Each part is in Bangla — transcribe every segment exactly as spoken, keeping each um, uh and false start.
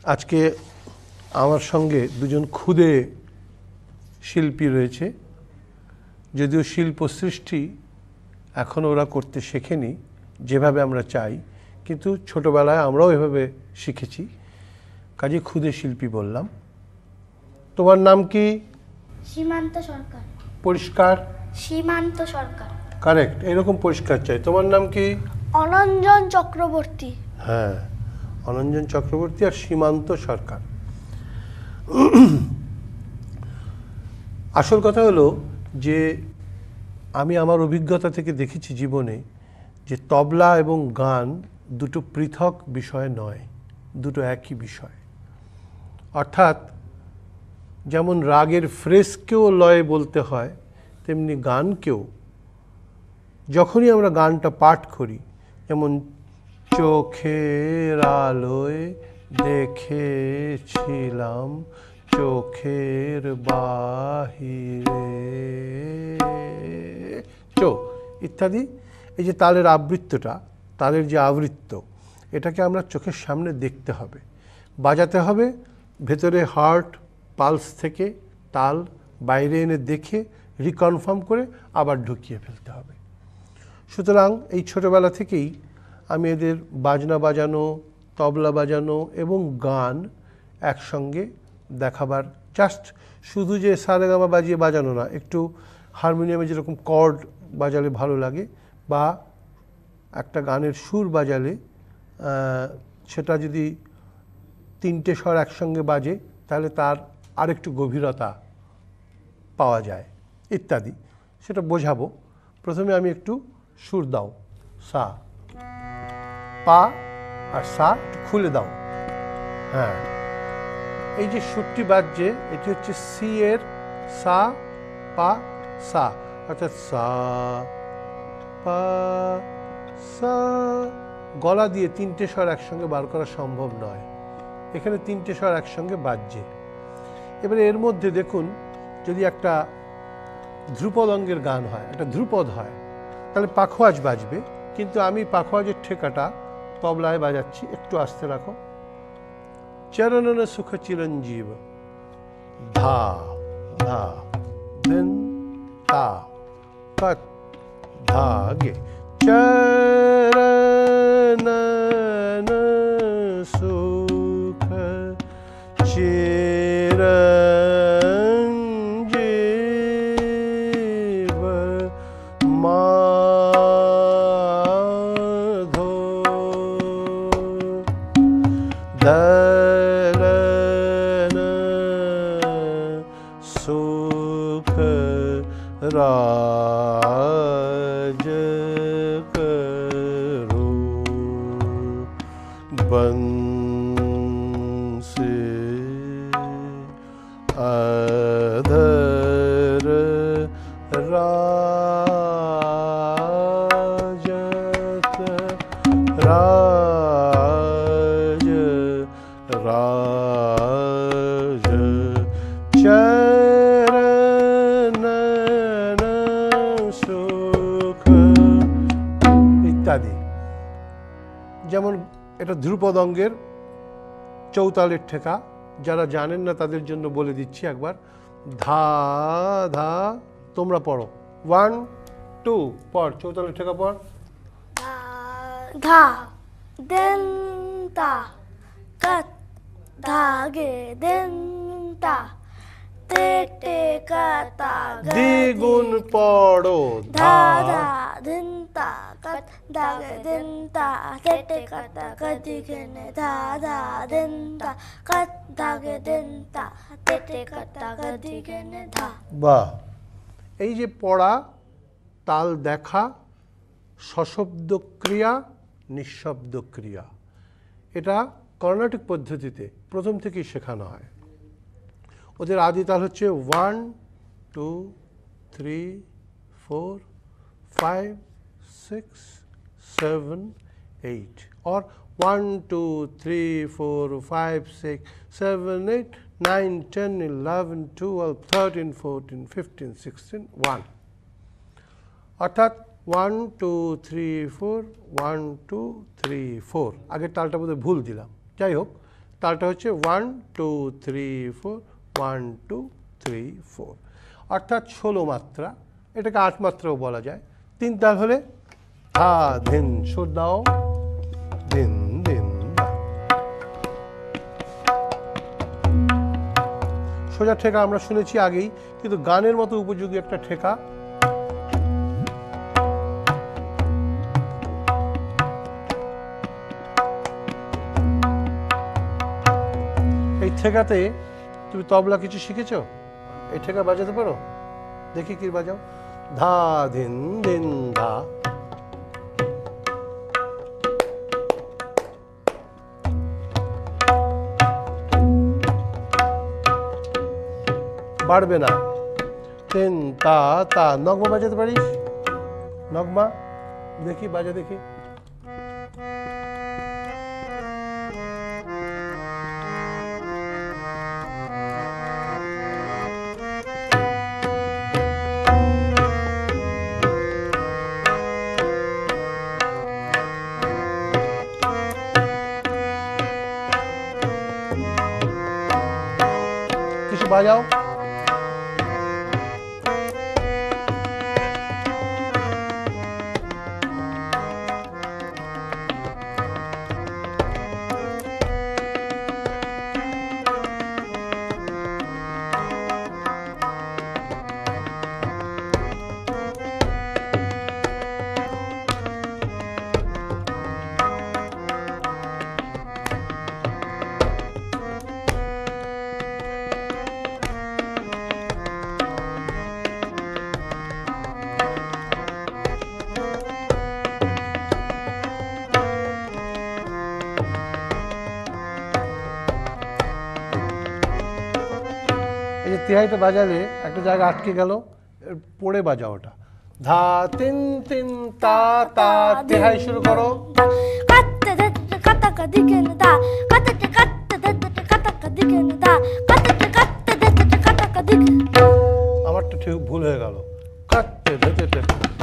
আজকে আমার সঙ্গে দুজন ক্ষুদে শিল্পী রয়েছে, যদিও শিল্প সৃষ্টি এখনও ওরা করতে শেখেনি যেভাবে আমরা চাই, কিন্তু ছোটবেলায় আমরাও এভাবে শিখেছি, কাজে ক্ষুদে শিল্পী বললাম। তোমার নাম কি? সীমান্ত সরকার। পরিষ্কার? সীমান্ত সরকার। কারেক্ট, এরকম পরিষ্কার চাই। তোমার নাম কি? অনঞ্জন চক্রবর্তী। হ্যাঁ, অনঞ্জন চক্রবর্তী আর সীমান্ত সরকার। আসল কথা হলো যে আমি আমার অভিজ্ঞতা থেকে দেখেছি জীবনে যে তবলা এবং গান দুটো পৃথক বিষয় নয়, দুটো একই বিষয়। অর্থাৎ যেমন রাগের ফ্রেজকেও লয়ে বলতে হয়, তেমনি গানকেও যখনই আমরা গানটা পাঠ করি, যেমন চোখের আলোয় দেখেছিলাম চোখের বাহিরে চো ইত্যাদি, এই যে তালের আবৃত্তটা, তালের যে আবৃত্ত, এটাকে আমরা চোখের সামনে দেখতে হবে, বাজাতে হবে, ভেতরে হার্ট পালস থেকে তাল বাইরে এনে দেখে রিকনফার্ম করে আবার ঢুকিয়ে ফেলতে হবে। সুতরাং এই ছোটোবেলা থেকেই আমি এদের বাজনা বাজানো, তবলা বাজানো এবং গান একসঙ্গে দেখাবার, জাস্ট শুধু যে সারেগামা বাজিয়ে বাজানো না, একটু হারমোনিয়ামে যেরকম কর্ড বাজালে ভালো লাগে বা একটা গানের সুর বাজালে সেটা যদি তিনটে স্বর একসঙ্গে বাজে তাহলে তার আরেকটু গভীরতা পাওয়া যায় ইত্যাদি, সেটা বোঝাবো। প্রথমে আমি একটু সুর দাও, সা পা আর সা একটু খুলে দাও। হ্যাঁ, এই যে সুরটি বাজছে এটি হচ্ছে সি এর সা পা সা, অর্থাৎ সা পা সা। গলা দিয়ে তিনটে স্বর একসঙ্গে বার করা সম্ভব নয়, এখানে তিনটে স্বর একসঙ্গে বাজছে। এবারে এর মধ্যে দেখুন, যদি একটা ধ্রুপদ অঙ্গের গান হয়, একটা ধ্রুপদ হয়, তাহলে পাখোয়াজ বাজবে, কিন্তু আমি পাখোয়াজের ঠেকাটা তবলায় বাজাচ্ছি, একটু আস্তে রাখো। চরণন সুখ চিরঞ্জীব ধা ধা দেন তা কত ধা গে চরণন সুখ চিরঞ্জীব মাধো দলন সুখ রাজ করো বंसी अधर राजत राज राज चरणन সুখ ইত্যাদি। যেমন এটা ধ্রুপদ অঙ্গের চৌতালের ঠেকা, যারা জানেন না তাদের জন্য বলে দিচ্ছি একবার। ধা ধা, তোমরা পড়ো, ওয়ান টু পড়, চৌতালের ঠেকা পড়। ধা দেন তা কত ধা গে দেন তা তে তে কা তা দ্বিগুণ পড়ো, ধা ধা দেন তা কত ধা গে দেন তা তে তে কা তা কদি গেনে ধা ধা দেন তা কত ধা গে দেন তা তে তে কা তা কদি গেনে ধা। বাহ! এই যে পড়া, তাল দেখা, সশব্দ ক্রিয়া, নিঃশব্দ ক্রিয়া, এটা কর্ণাটিক পদ্ধতিতে প্রথম থেকেই শেখানো হয়। ওদের আদি তাল হচ্ছে one two three four five six seven eight, or one two three four five six seven eight nine ten eleven twelve thirteen fourteen fifteen sixteen one, অর্থাৎ one two three four one two three four. আগের তালটা বোধহয় ভুল দিলাম, যাই হোক তালটা হচ্ছে one two three four, one two three four, অর্থাৎ ষোলো মাত্রা, এটাকে আট মাত্রাও বলা যায়। তিন তাল হলে ধা ধিন, সুর দাও, দিন দিন দা। সোজা ঠেকা আমরা শুনেছি আগেই, কিন্তু গানের মতো উপযোগী একটা ঠেকা। এই ঠেকাতে তুমি তবলা কিছু শিখেছো? এই ঠেকা বাজাতে পারো? দেখি কি বাজাও। ধা ধিন দিন ধা। বাড়বে না। তিন তা তা। নগমা বাজাতে পারিস? নগমা দেখি, বাজা দেখি। কিছু বাজাও। তিহাইটা বাজালে একটা জায়গা আটকে গেল, পড়ে বাজাও ওটা। ধা তিন তিন তা তা। তিহাই শুরু করো। আমারটা ঠিক ভুল হয়ে গেল। কাটতে ধেতে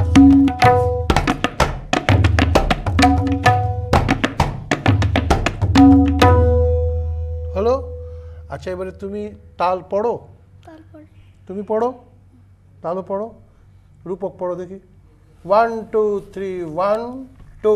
হলো। আচ্ছা, এবারে তুমি তাল পড়ো। তুমি পড়ো, তালও পড়ো। রূপক পড়ো দেখি। One two three, one two.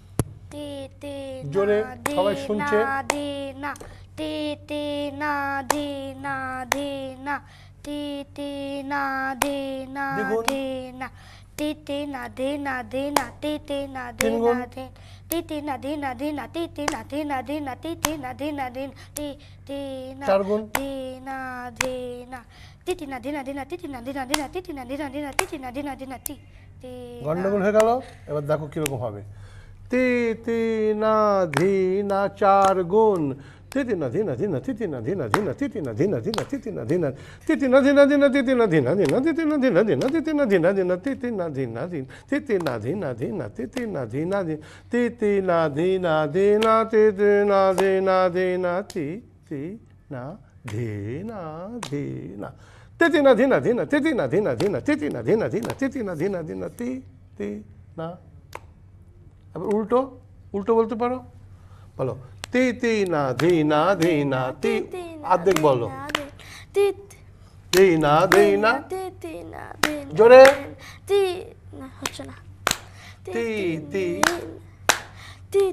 জোরে সবাই শুনছে। তি তি না ধি না ধি না, তি তি না ধি না ধি না, তি তি না ধি না ধি না, তি তি না ধি না ধি, তি তি না ধি না ধি না, তি তি না ধি না ধি না, তি তি না ধি না ধি, তি তি না ধি না ধি না, তি তি না ধি না ধি না, তি তি না ধি না ধি না, তি তি না ধি না ধি না, তি তি না ধি না ধি না, তি তি। গন্ডগোল হয়ে গেল। এবার দেখো কিরকম হবে। তি তি না ধি না, চার গুণ। তিতি না ধিনা ধিনা, তিতি না ধিনা ধিনা, তিতি না ধিনা ধিনা, তিতি না ধিনা, তিতি না ধিনা ধিনা, তিতি না ধিনা ধিনা, তিতি না ধিনা ধিনা, তিতি না ধিনা ধিনা, তিতি না ধিনা ধিন, তিতি না ধিনা ধিনা, তিতি না ধিনা ধিন, তিতি না ধিনা ধিনা, তিতি না ধিনা ধিনা, তিতি না ধিনা ধিনা, তিতি না ধিনা ধিনা, তিতি না ধিনা ধিনা, তিতি না ধিনা ধিনা, তিতি না ধিনা ধিনা, তি তি না। আবার উল্টো, উল্টো বলতে পারো? বলো। তি তি না ধি না ধি না, তি। আর্ধেক বলো। তি না ধি না, জোরে। তি না, হচ্ছে না। তি তি তি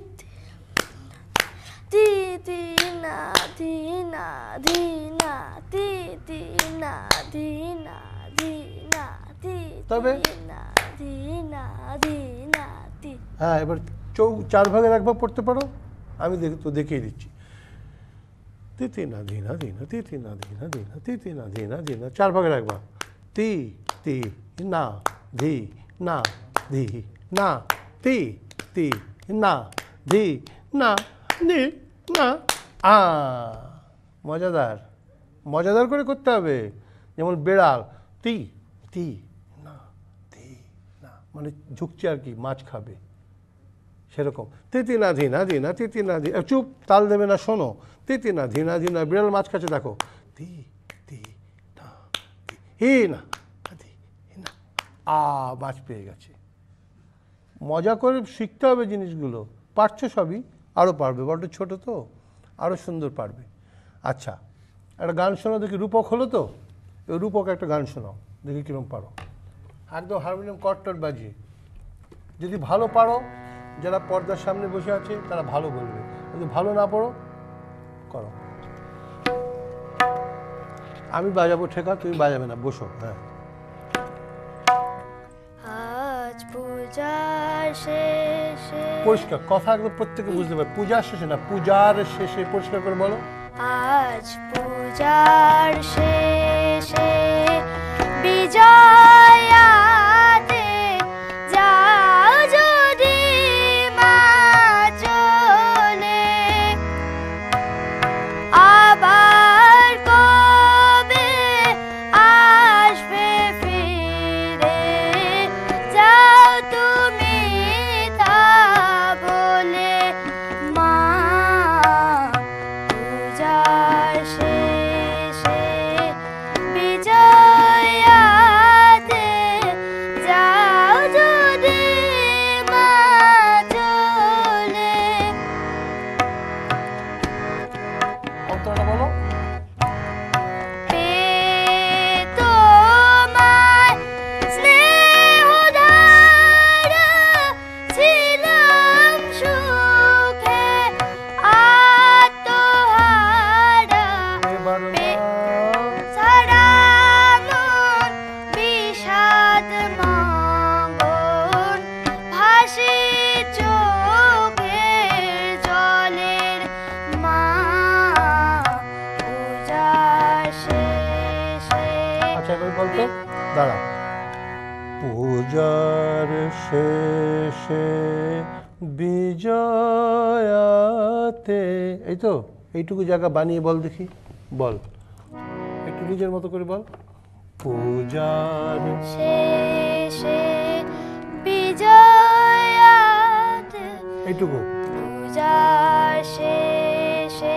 তি তি না ধি না ধি না, তি তি না ধি না ধি না, তি তবে না ধি না ধি না, তি। হ্যাঁ, এবার চৌ চার ভাগের এক ভাগ পড়তে পারো? আমি দেখ তো দেখিয়ে দিচ্ছি। তিতি না ধিনা ধিনা, তিতি না ধিনা ধিনা, তিতি না ধিনা ধিনা, চার ভাগের এক ভাগ। তি তি না ধি না ধি না, তি তি না ধি না ধি না। আ মজাদার, মজাদার করে করতে হবে। যেমন বেড়াল, তি তি না তি না, মানে ঝুঁকছে আর কি, মাছ খাবে, সেরকম। তিতি না ধিনা ধিনা, তিতি না ধি। চুপ, তাল দেবে না, শোনো। তিতি না ধিনা ধিনা, বিড়াল মাছ খাচ্ছে, দেখো। তি তি না হি না ধি না, আ, মাছ পেয়ে গেছে। মজা করে শিখতে হবে জিনিসগুলো। পারছো সবই, আরও পারবে, বড্ড ছোট তো। আরও সুন্দর পারবে। আচ্ছা, একটা গান শোনাও দেখি। রূপক হলো তো, ওই রূপক একটা গান শোনাও দেখি কীরকম পারো, একদম হারমোনিয়াম কটটট বাজিয়ে। যদি ভালো পারো, যারা পর্দার সামনে বসে আছে তারা ভালো বলবে, যদি ভালো না পারো করো। আমি বাজাবো ঠেকা, তুমি বাজাবে না, বসো। হ্যাঁ, আজ পূজার শেষে, পরিষ্কার কথা একদম প্রত্যেকে বুঝতে পারে। পূজার শেষে না, পূজার শেষে, পরিষ্কার করে বলো। আজ পূজার শেষে বিজয়াতে যাও যদি মা চলে, আবার কবে আসবে ফিরে, যাও তুমি তা বলে। মা পূজার শেষে বিজয়াতে যাও যদি মা চলে। অন্তরটা বলো। তোমায় স্নেহধারা ছিলাম সুখে আত্মহারা, এবার সারা মন বিষাদ মগন, ভাসি চোখের জলের। মা পূজার শেষে, আচ্ছা এবার বলতো, দাঁড়া। পূজার শেষে বিজয়াতে, এই তো এইটুকু জায়গা বানিয়ে বল দেখি, বল একটু নিজের মতো করে বল। পূজার শেষে বিজয়াতে, এইটুকু। পূজার শেষে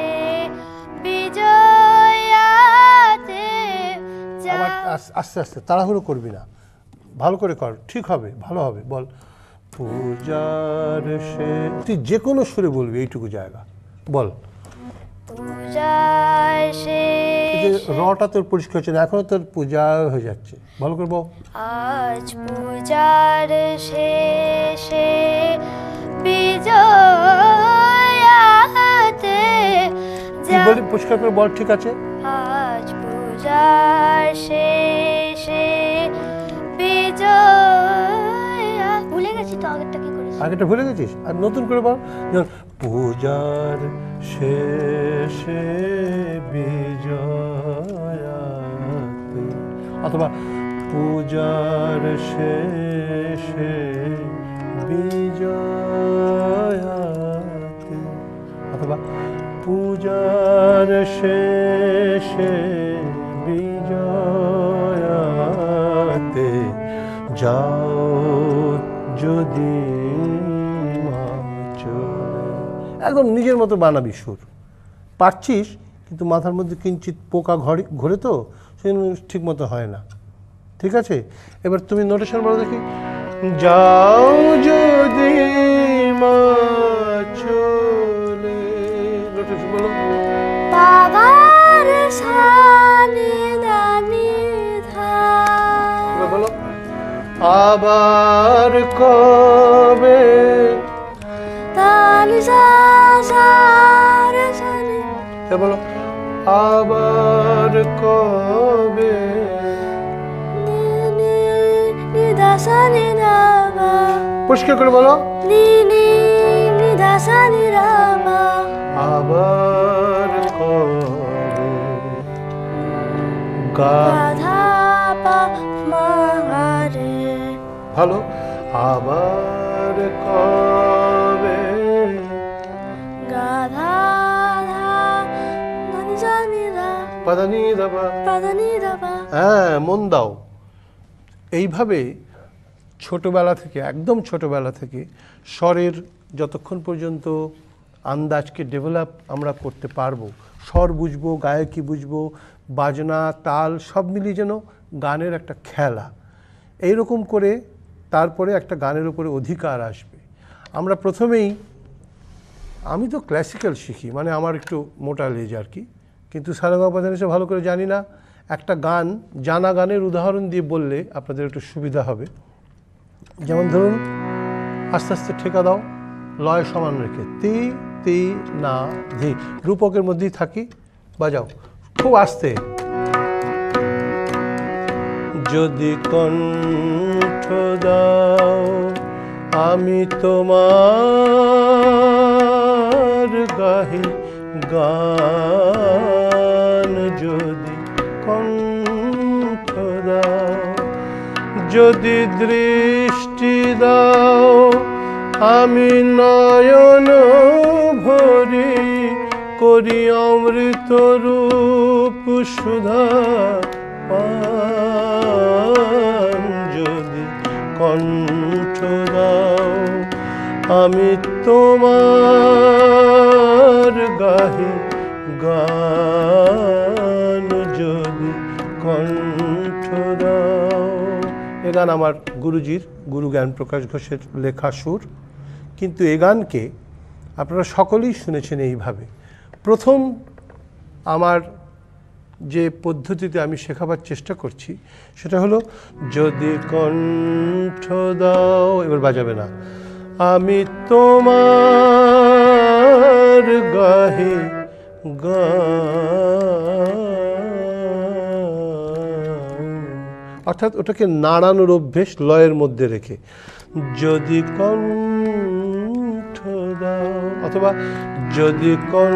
বিজয়াতে আবার যাও। আস- আস্তে আস্তে, তাড়াহুড়ো করবি না, ভালো করে কর, ঠিক হবে, ভালো হবে। বল পূজার সে, তুই যে কোনো সুরে বলবি এইটুকু জায়গা, বল। পূজার এই যে শেষে, রটা তোর পরিষ্কার হচ্ছে না, এখনো তোর পূজা হয়ে যাচ্ছে, ভালো করে বল। আজ পূজার শেষে বিজয়াতে তুই যাও। বলি পরিষ্কার করে বল, ঠিক আছে। আজ পূজার শেষে বিজয়া, ভুলে গেছি তো আগেরটা কি করেছি। আগেটা ভুলে গেছিস, আর নতুন করে বল। যেমন পূজার শেষে বিজয়াতে, অথবা পূজার শেষে বিজয়াতে, অথবা পূজার শেষে বিজয়াতে যাও যদি মা চলে। একদম নিজের মতো বানাবি সুর, পারছিস কিন্তু মাথার মধ্যে কিঞ্চিত পোকা ঘরে ঘোরে তো, সেই ঠিক মতো হয় না। ঠিক আছে, এবার তুমি নোটেশন বলো দেখি। যাও যদি মা চলে, নোটেশন বলো। বাবার সানি দানি ধা, এবার বলো আবার কবে, তানি সা সা রে সানি, এবার বলো আবার কবে, নি নি নি দা সানি দা বা, পরিষ্কার করে বলো। নি নি নি দা সানি রা বা, আবার কবে, গা, ধা পা মা রে, ভালো। আবার কবে, গা ধা ধা দানি সানি রা, পাদানি দাবা। পাদানি দা বা। হ্যাঁ, মন দাও। এইভাবে ছোটবেলা থেকে, একদম ছোটবেলা থেকে স্বরের যতক্ষণ পর্যন্ত আন্দাজকে ডেভেলপ আমরা করতে পারবো, স্বর বুঝবো, গায়কি বুঝবো, বাজনা তাল সব মিলিয়ে যেন গানের একটা খেলা, এইরকম করে তারপরে একটা গানের উপরে অধিকার আসবে। আমরা প্রথমেই আমি তো ক্লাসিক্যাল শিখি, মানে আমার একটু মোটা লেজ আর কি, কিন্তু সারেগামাপাধানিসা ভালো করে জানি না। একটা গান, জানা গানের উদাহরণ দিয়ে বললে আপনাদের একটু সুবিধা হবে। যেমন ধরুন, আস্তে আস্তে ঠেকা দাও, লয় সমান রেখে, তি তি না ধি, রূপকের মধ্যেই থাকি, বাজাও খুব আস্তে। যদি কণ্ঠ দাও আমি তোমার গাহি গান, যদি কণ্ঠ দাও, যদি দৃষ্টি দাও আমি নয়ন ভরি, করি অমৃত রূপ সুধা পান, যদি কণ্ঠ দাও আমি তোমার গাহি গান, যদি কণ্ঠ দাও। এ গান আমার গুরুজির, গুরু জ্ঞানপ্রকাশ ঘোষের লেখা সুর, কিন্তু এ গানকে আপনারা সকলেই শুনেছেন এইভাবে। প্রথম আমার যে পদ্ধতিতে আমি শেখাবার চেষ্টা করছি সেটা হলো, যদি কণ্ঠ দাও, এবার বাজাবে না, আমি তোমার গাহি গান, অর্থাৎ ওটাকে নাড়ানোর অভ্যেস লয়ের মধ্যে রেখে, যদি কণ্ঠ দাও, অথবা যদি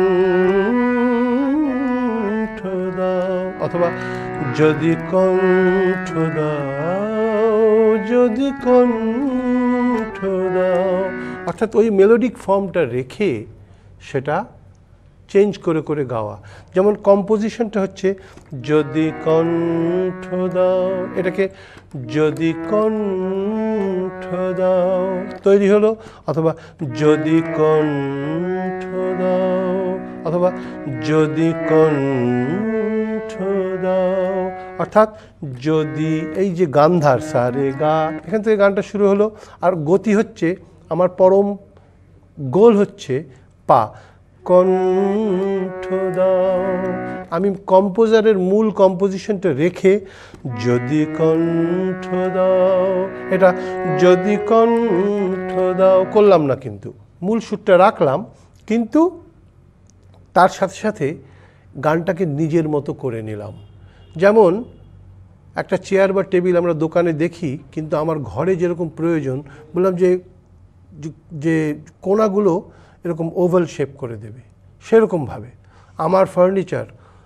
কণ্ঠ দাও, অথবা যদি কণ্ঠ দাও, যদি কণ্ঠ দাও, অর্থাৎ ওই মেলোডিক ফর্মটা রেখে সেটা চেঞ্জ করে করে গাওয়া। যেমন কম্পোজিশনটা হচ্ছে যদি কণ্ঠ দাও, এটাকে যদি কণ্ঠ দাও তৈরি হলো, অথবা যদি কণ্ঠ দাও, অথবা যদি কণ্ঠ দাও, অর্থাৎ যদি, এই যে গান্ধার সা রে গা, এখান থেকে গানটা শুরু হলো, আর গতি হচ্ছে আমার পরম গোল হচ্ছে পা, কণ্ঠ দাও। আমি কম্পোজারের মূল কম্পোজিশনটা রেখে যদি কণ্ঠ দাও, এটা যদি কণ্ঠ দাও করলাম না, কিন্তু মূল সুরটা রাখলাম, কিন্তু তার সাথে সাথে গানটাকে নিজের মতো করে নিলাম। যেমন একটা চেয়ার বা টেবিল আমরা দোকানে দেখি, কিন্তু আমার ঘরে যেরকম প্রয়োজন, বললাম যে যে কোণাগুলো এরকম ওভাল শেপ করে দেবে, সেরকমভাবে আমার ফার্নিচার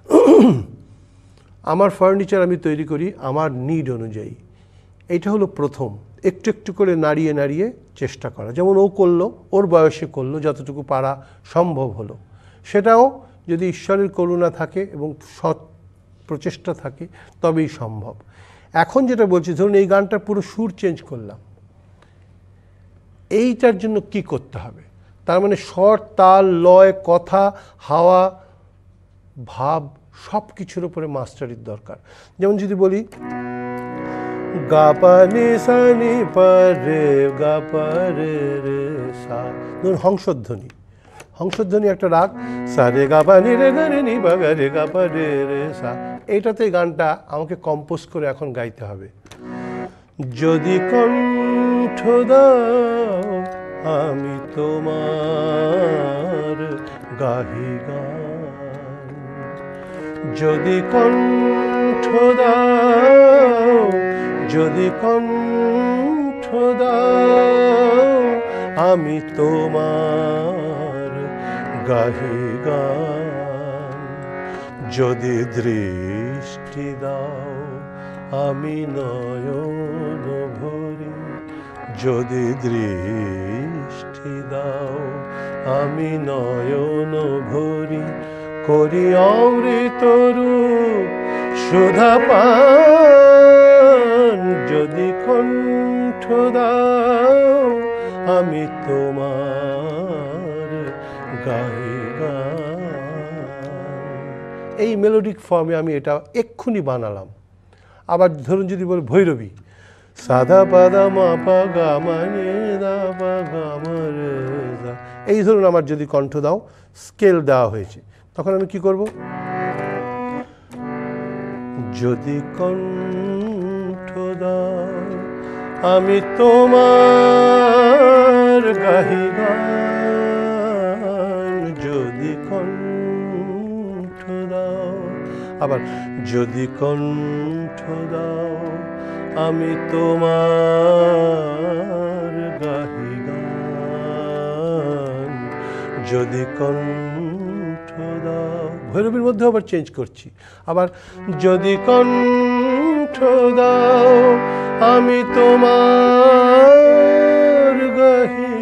আমার ফার্নিচার আমি তৈরি করি আমার নিড অনুযায়ী। এইটা হলো প্রথম, একটু একটু করে নাড়িয়ে নাড়িয়ে চেষ্টা করা। যেমন ও করলো, ওর বয়সে করলো, যতটুকু পারা সম্ভব হলো। সেটাও যদি ঈশ্বরের করুণা থাকে এবং সৎ প্রচেষ্টা থাকে তবেই সম্ভব। এখন যেটা বলছি, ধরুন এই গানটার পুরো সুর চেঞ্জ করলাম, এইটার জন্য কি করতে হবে? তার মানে স্বর, তাল, লয়, কথা, হাওয়া, ভাব সব কিছুর উপরে মাস্টারির দরকার। যেমন যদি বলি গা পা নি সা নি পা রে, গা পা রে রে সা, ধরুন হংসধ্বনি, হংসধ্বনি একটা রাগ, সা রে গা পা নি রে গা রে নি বা গা রে গা পা রে রে সা, এইটাতে গানটা আমাকে কম্পোজ করে এখন গাইতে হবে। যদি কণ্ঠ দাও আমি তোমার গাহি গান, যদি কণ্ঠ দাও, যদি কণ্ঠ দাও আমি তোমার গাহি গান, যদি দৃষ্টি দাও আমি নয়ন ভরি, যদি দৃষ্টি দাও আমি নয়ন ভরি, করি অমৃত রূপ সুধা পান, যদি কণ্ঠ দাও আমি তোমার গাহি গান। এই মেলোডিক ফর্মে আমি এটা এক্ষুনি বানালাম। আবার ধরুন যদি বলি ভৈরবী, সাদা পাদা মা পা গা মা রে দা পা গা মা রে দা, এই ধরুন আমার যদি কণ্ঠ দাও, স্কেল দেওয়া হয়েছে, তখন আমি কি করব? যদি কণ্ঠ দাও আমি তোমার গাহি গান, যদি কণ্ঠ দাও, আবার যদি কণ্ঠ দাও আমি তোমার গাহি গান, যদি কণ্ঠ দাও, ভৈরবীর মধ্যে আবার চেঞ্জ করছি, আবার যদি কণ্ঠ দাও আমি তোমার গাহি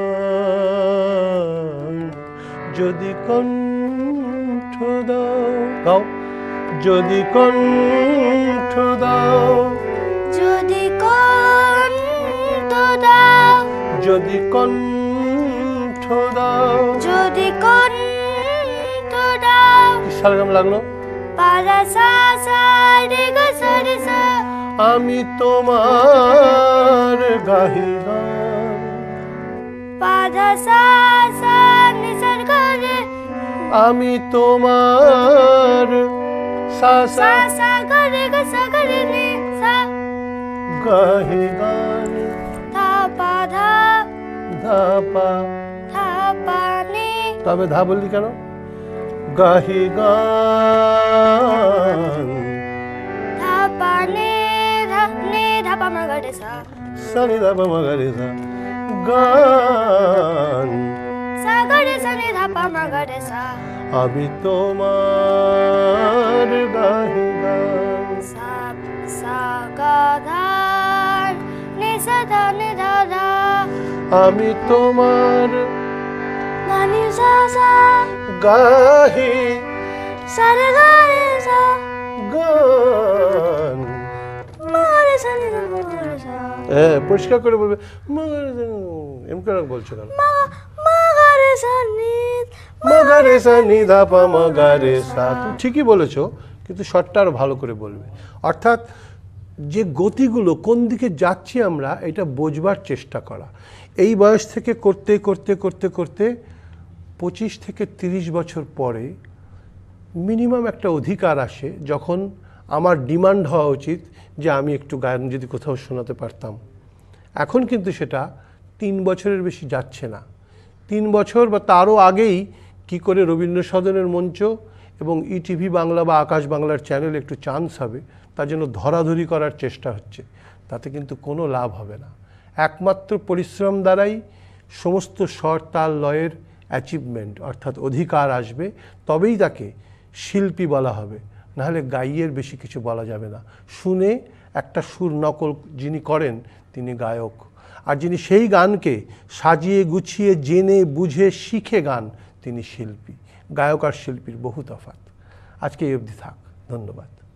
গান, যদি কণ্ঠ দাও, গাও, যদি কণ্ঠ দাও, যদি কণ্ঠ দাও, যদি কণ্ঠ দাও, যদি কণ্ঠ দাও, কি সারগাম লাগলো? পারা সা সা রে গা সা রে সা, আমি তোমার গাহি গান, পারা সা সা নি সা গা রে, আমি তোমার সা সা সা সা গা রে গা সা গা রে নি সা, গাহি গান, ধা পা ধা, ধা পা, ধা পা নি, তবে ধা বললি কেন? গাহি গান, ধা পা নি, ধা নি, ধা পা মা গা রে সা, সানি ধা পা মা গা রে সা, গান, সা গা রে সা নি, ধা পা মা গা রে সা, আমি তোমার গাহি গান, সা সা গা ধা নি সা ধা নি ধা ধা, আমি তোমার ধা নি সা সা, গাহি সা রে গা রে সা, গান, মা গা রে সা নি ধা মা গা রে সা, হ্যাঁ পরিষ্কার করে বলবে, মা গা রে সা, এম কেন বলছো কেন? মা মা গা রে সা নি, মা গা রে সা নি ধা পা মা গা রে সা। তুমি ঠিকই বলেছো, কিন্তু শটটা আরো ভালো করে বলবে। অর্থাৎ যে গতিগুলো কোন দিকে যাচ্ছি আমরা, এটা বোঝবার চেষ্টা করা। এই বয়স থেকে করতে করতে করতে করতে পঁচিশ থেকে তিরিশ বছর পরে মিনিমাম একটা অধিকার আসে, যখন আমার ডিমান্ড হওয়া উচিত যে আমি একটু গান যদি কোথাও শোনাতে পারতাম। এখন কিন্তু সেটা তিন বছরের বেশি যাচ্ছে না। তিন বছর বা তারও আগেই কি করে রবীন্দ্র সদনের মঞ্চ এবং ইটিভি বাংলা বা আকাশ বাংলার চ্যানেল একটু চান্স হবে, তার জন্য ধরাধরি করার চেষ্টা হচ্ছে। তাতে কিন্তু কোনো লাভ হবে না। একমাত্র পরিশ্রম দ্বারাই সমস্ত স্বর তাল লয়ের অ্যাচিভমেন্ট অর্থাৎ অধিকার আসবে, তবেই তাকে শিল্পী বলা হবে, নাহলে গাইয়ের বেশি কিছু বলা যাবে না। শুনে একটা সুর নকল যিনি করেন তিনি গায়ক, আর যিনি সেই গানকে সাজিয়ে গুছিয়ে জেনে বুঝে শিখে গান তিনি শিল্পী। গায়ক আর শিল্পীর বহু তফাৎ। আজকে এই অবধি থাক, ধন্যবাদ।